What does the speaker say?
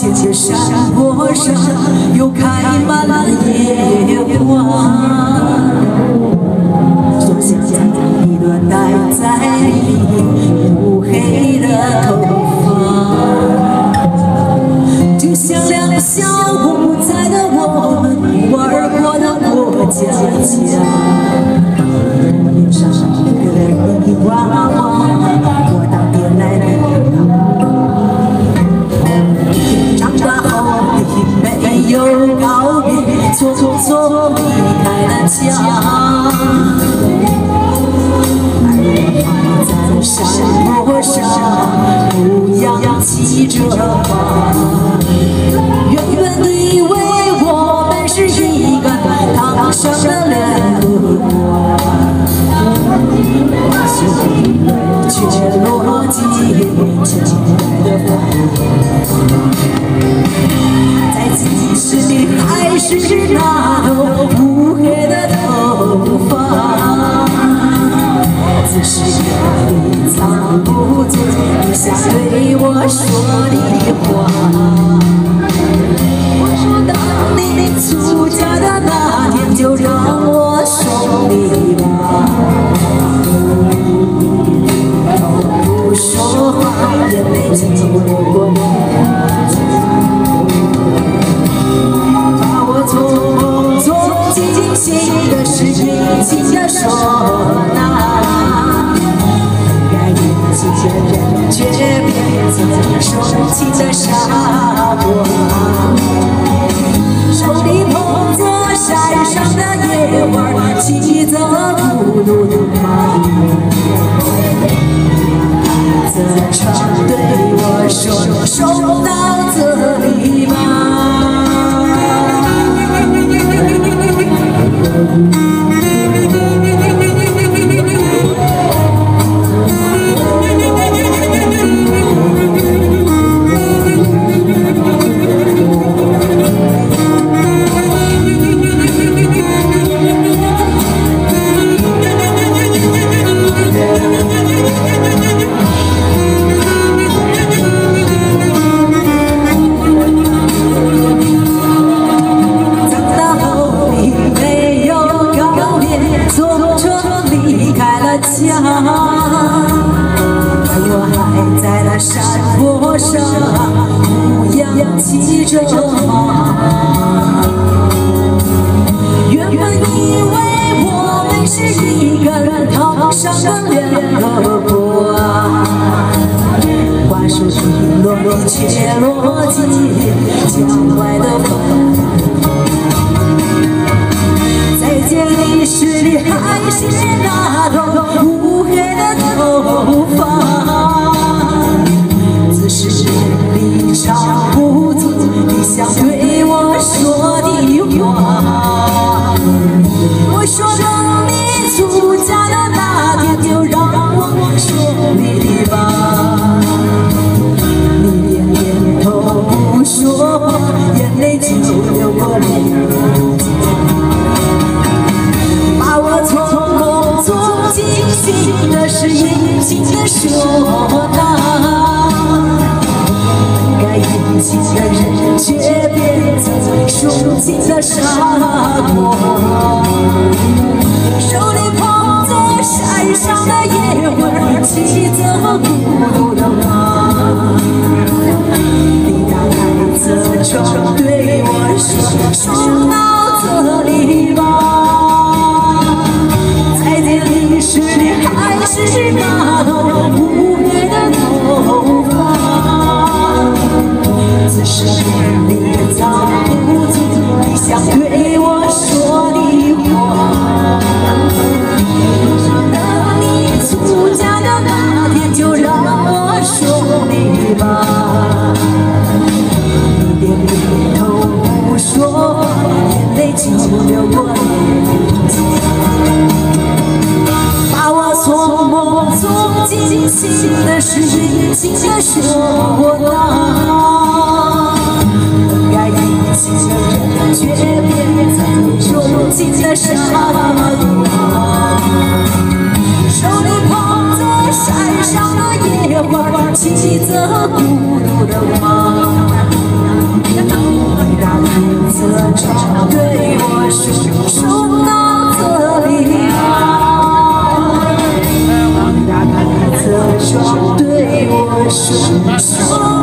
前的山坡上又开满了野花，说想将一段戴在你乌黑的头发，就像两个小公仔的我们玩过的过家家，脸上刻了一娃娃，我当爹来了。 没有告别，匆匆离开了家。在山坡上，牧羊骑着马。原本以为我们是一个堂上的两个瓜，却落进前来的风。 其实你还是那头乌黑的头发，只是你藏不住你想对我说的话。我说当你出嫁的那天，就让我送你吧。不说话，眼泪就流过。 心的是殷勤的手拿，该殷勤的人却变成深情的傻瓜。手里捧着山上的野花，骑着孤独的马，看着船对我说：“送到这里吧。” 家，我还在那山坡上牧羊骑着马。原本以为我们是一个人堂上的两个瓜，花树停落，却落进郊外的风。 历史里还是那头乌黑的头发，只是你藏不住你想对我说的话。我说等你出嫁的那天，就让我说你吧。你点点头不说话，眼泪就流过脸。 心的是殷勤的说答，该殷勤的人却变成抒情的傻瓜。手里捧着山上的野花，骑着孤独的马。你打开车窗对我说：“送到这里吧。” 是你还是那头乌黑的头发？只是你藏不住你想对我说的话。等你出嫁的那天，就让我说你吧。你点点头不说话，眼泪就流过脸。 从梦中惊醒的是殷勤的说答，该殷勤的人却变成柔情的傻瓜。手里捧着山上的野花，骑着孤独的马。 一侧窗对我说到这里来，一侧窗对我说。